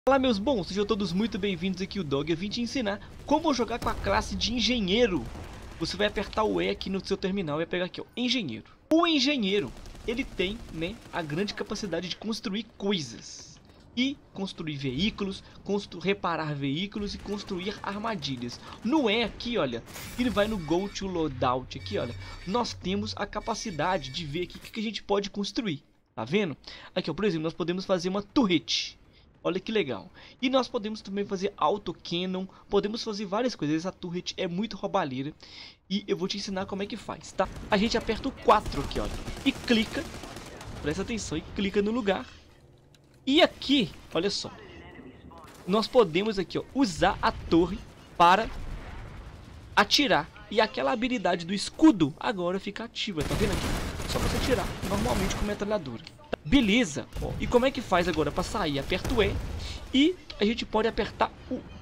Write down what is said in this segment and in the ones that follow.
Olá meus bons, sejam todos muito bem-vindos aqui, o Dog. Eu vim te ensinar como jogar com a classe de engenheiro. Você vai apertar o E aqui no seu terminal e vai pegar aqui, ó, engenheiro. O engenheiro, ele tem, né, a grande capacidade de construir coisas. E construir veículos, reparar veículos e construir armadilhas. No E aqui, olha, ele vai no Go to Loadout aqui, olha. Nós temos a capacidade de ver aqui o que a gente pode construir. Tá vendo? Aqui, ó, por exemplo, nós podemos fazer uma turret. Olha que legal. E nós podemos também fazer autocannon. Podemos fazer várias coisas. Essa turret é muito roubalheira. E eu vou te ensinar como é que faz, tá? A gente aperta o 4 aqui, olha. E clica. Presta atenção e clica no lugar. E aqui, olha só. Nós podemos aqui, ó, usar a torre para atirar. E aquela habilidade do escudo agora fica ativa. Tá vendo aqui? Só você atirar normalmente com metralhadora. Beleza, ó, e como é que faz agora para sair? Aperta o E e a gente pode apertar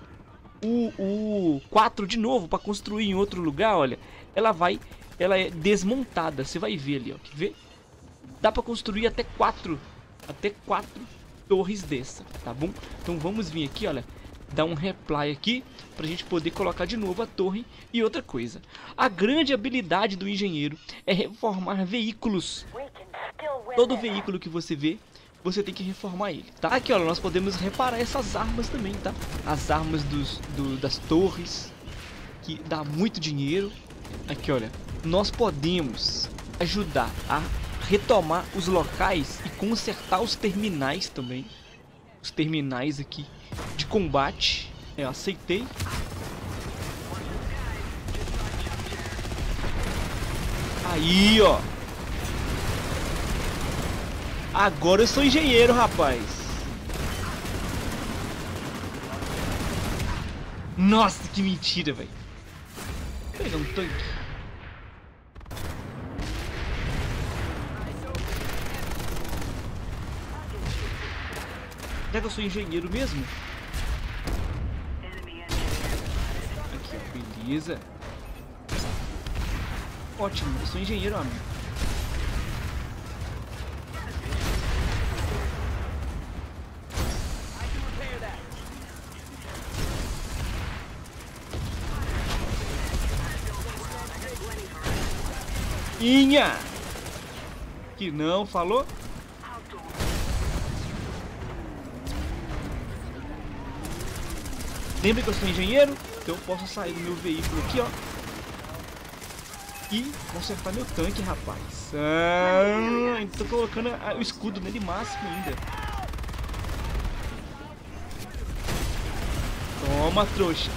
o 4 de novo para construir em outro lugar, olha. Ela é desmontada, você vai ver ali, ó, quer ver? Dá para construir até 4 torres dessa, tá bom? Então vamos vir aqui, olha, dar um reply aqui pra gente poder colocar de novo a torre. E outra coisa, a grande habilidade do engenheiro é reformar veículos. Todo veículo que você vê, você tem que reformar ele, tá? Aqui, olha, nós podemos reparar essas armas também, tá? As armas das torres, que dá muito dinheiro. Aqui, olha, nós podemos ajudar a retomar os locais e consertar os terminais também. Os terminais aqui de combate. Eu aceitei. Aí, ó. Agora eu sou engenheiro, rapaz. Nossa, que mentira, velho. Vou pegar um tanque. Será que eu sou engenheiro mesmo? Aqui, ó, beleza. Ótimo, eu sou engenheiro, amigo. Inha! Que não, falou? Lembra que eu sou engenheiro? Então eu posso sair do meu veículo aqui, ó, e consertar meu tanque, rapaz. Tô colocando o escudo nele máximo ainda. Toma, trouxa.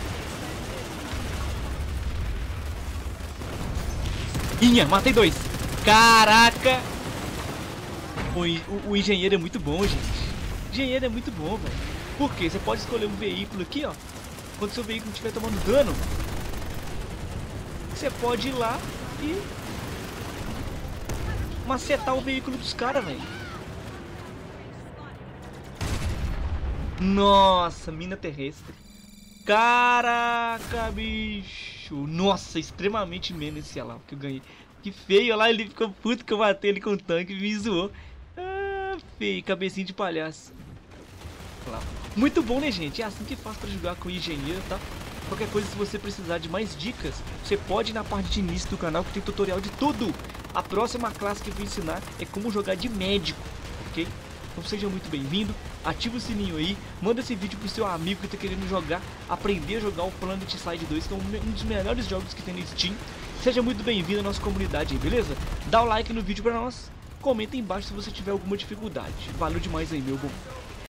Inha, matei 2. Caraca! O engenheiro é muito bom, gente. Engenheiro é muito bom, velho. Por quê? Você pode escolher um veículo aqui, ó. Quando seu veículo estiver tomando dano, você pode ir lá e macetar o veículo dos caras, velho. Nossa, mina terrestre. Caraca, bicho. Nossa, extremamente menos esse lá que eu ganhei. Que feio, lá ele ficou puto que eu matei ele com o tanque e me zoou. Ah, feio, cabecinha de palhaço. Lá. Muito bom, né, gente? É assim que faz pra jogar com o engenheiro, tá? Qualquer coisa, se você precisar de mais dicas, você pode ir na parte de início do canal que tem tutorial de tudo. A próxima classe que eu vou ensinar é como jogar de médico, ok? Então seja muito bem-vindo, ativa o sininho aí, manda esse vídeo pro seu amigo que tá querendo jogar, aprender a jogar o PlanetSide 2, que é um dos melhores jogos que tem no Steam. Seja muito bem-vindo à nossa comunidade aí, beleza? Dá o like no vídeo pra nós, comenta aí embaixo se você tiver alguma dificuldade. Valeu demais aí, meu bom.